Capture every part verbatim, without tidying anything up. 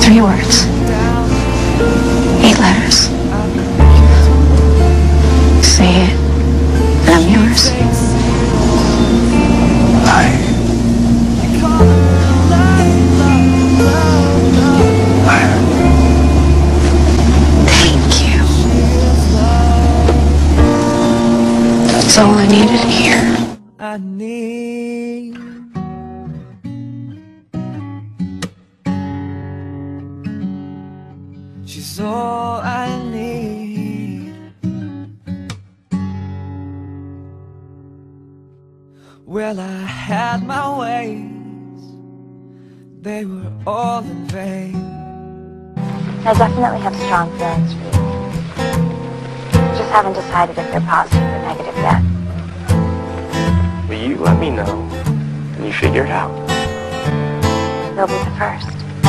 Three words. Eight letters. Say it, and I'm yours. I... I... Thank you. That's all I needed to hear. I need She's all I need. Well, I had my ways, they were all in vain. I definitely have strong feelings for you. Just haven't decided if they're positive or negative yet. Will you let me know when you figure it out? You'll be the first.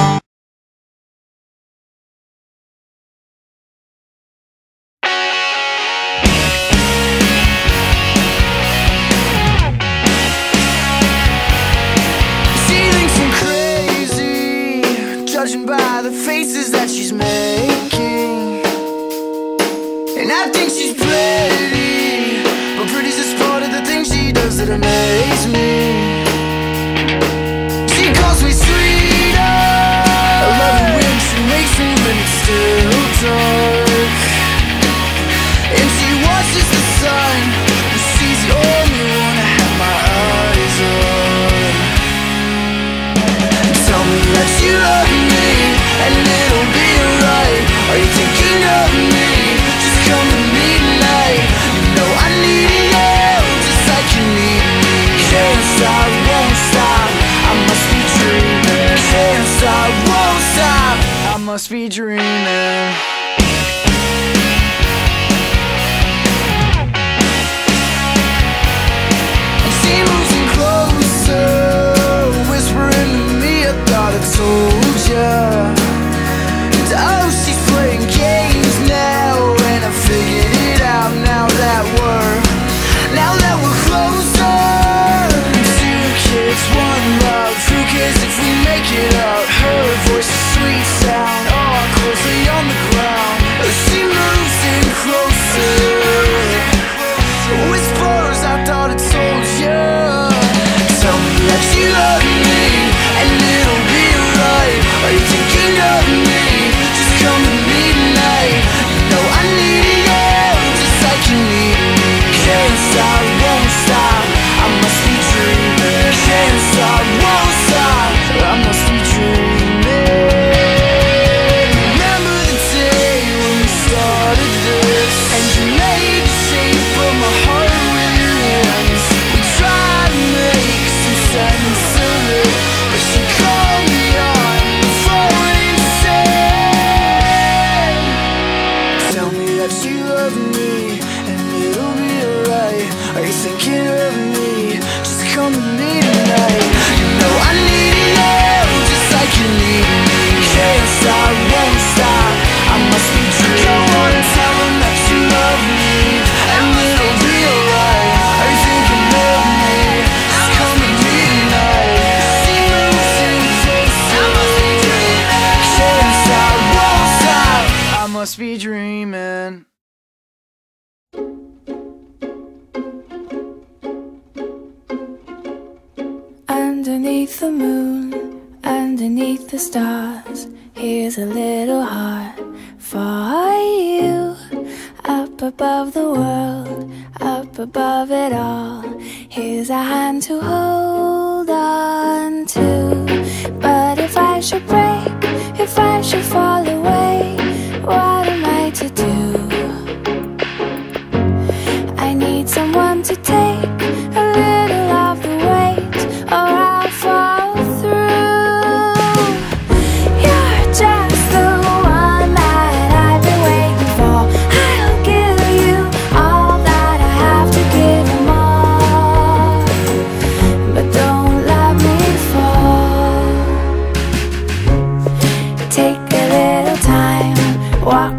Judging by the faces that she's making, and I think she's pretty, but pretty's just part of the things she does that amaze me. She calls me sweetheart. I love it when she makes me when it's still dark, and she watches the sun, and she's the only one I have my eyes on. Tell me that you love me, and it'll be alright. Are you thinking of me? Just come with me tonight. You know I need you, just like you need me. Can't stop, won't stop, I must be dreaming. Can't stop, won't stop, I must be dreaming. And she moves in closer, whispering to me, I thought I told ya. And oh, she's playing games now, and I figured it out now that we're, now that we're closer. Two kids, one love, who cares if we make it up? Her voice is sweet sound, all our clothes lay on the ground. She moves in closer, whispers, I thought I told ya. Tell me that you love me, and it'll be alright. Are you thinking of me? Just come with me tonight. You know I need you, just like you need me. Can't stop, won't stop, I must be dreaming. Can't stop, won't stop, I must be dreaming. Remember the day when we started this, and you made the shape of my heart with your hands. We tried to make some sense of it, but she called me on the phone instead. Tell me that you love me, and it'll be alright. Are you thinking of me? Just come with me tonight. You know I need you, just like you need me. Can't stop, won't stop, I must be dreaming. Go on and tell them that you love me, and it'll be alright. Are you thinking of me? Just come with me tonight. She moves in closer, I must be dreaming. Can't stop, won't stop, I must be dreaming. Underneath the moon, underneath the stars, here's a little heart for you. Up above the world, up above it all, here's a hand to hold on to. But if I should break, if I should fall away, what am I to do? I need someone to take a little of the weight, or I'll fall through. You're just the one that I've been waiting for. I'll give you all that I have to give and more, but don't let me fall. Take a little time, walk